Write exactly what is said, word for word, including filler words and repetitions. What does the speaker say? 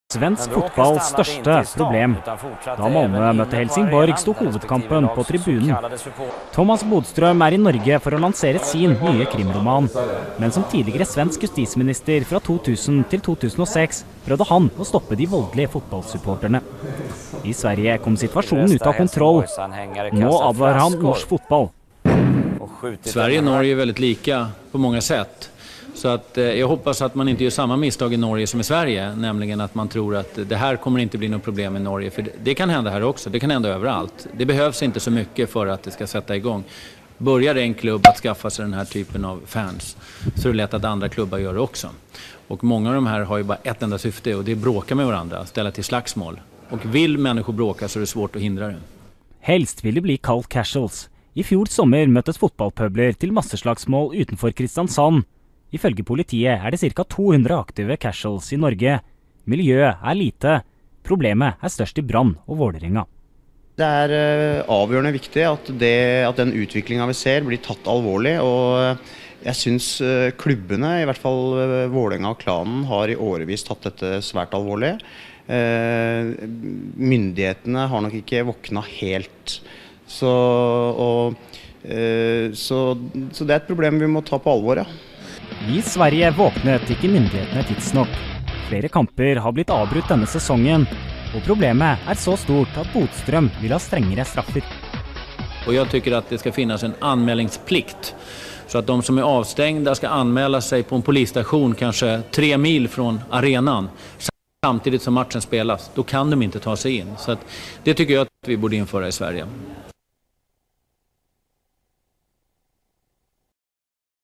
Svensk fotballs største problem. Da Malmö møtte Helsingborg stod hovedkampen på tribunen. Thomas Bodström er i Norge for å lansere sin nye krimroman. Men som tidligere svensk justisminister fra to tusen til to tusen og seks prøvde han å stoppe de voldelige fotballsupporterne. I Sverige kom situasjonen ut av kontroll. Nå advarer han norsk fotball. Sverige og Norge er veldig like på mange sett. Så att, eh, jag hoppas att man inte gör samma misstag i Norge som i Sverige, nämligen att man tror att det här kommer inte bli något problem i Norge, för det, det kan hända här också, det kan hända överallt. Det behövs inte så mycket för att det ska sätta igång. Börjar en klubb att skaffa sig den här typen av fans, så är det lätt att andra klubbar gör det också. Och många av de här har ju bara ett enda syfte, och det är bråka med varandra, ställa till slagsmål. Och vill människor bråka så är det svårt att hindra det. Helst vil det bli kalt casuals. I fjor sommer møttes fotballpubler til masseslagsmål utenfor Kristiansand. Ifølge politiet er det ca. to hundre aktive casuals i Norge. Miljøet er lite. Problemet er størst i Brann og Vålerenga. Det er uh, avgjørende viktig at, det, at den utviklingen vi ser blir tatt alvorlig. Og jeg synes uh, klubbene, i hvert fall uh, Vålerenga og klanen, har i årevis tatt dette svært alvorlig. Uh, myndighetene har nok ikke våkna helt. Så, og, uh, så, så det er et problem vi må ta på alvor, ja. I Sverige våknet ikke myndighetene tidsnok. Flere kamper har blitt avbrutt denne sesongen, og problemet er så stort at Bodström vil ha strengere straffer. Och jag tycker att det ska finnas en anmälningsplikt, så att de som är avstängda ska anmäla sig på en polisstation kanske tre mil från arenan samtidigt som matchen spelas. Då kan de inte ta sig in. Så att det tycker jag att vi borde införa i Sverige.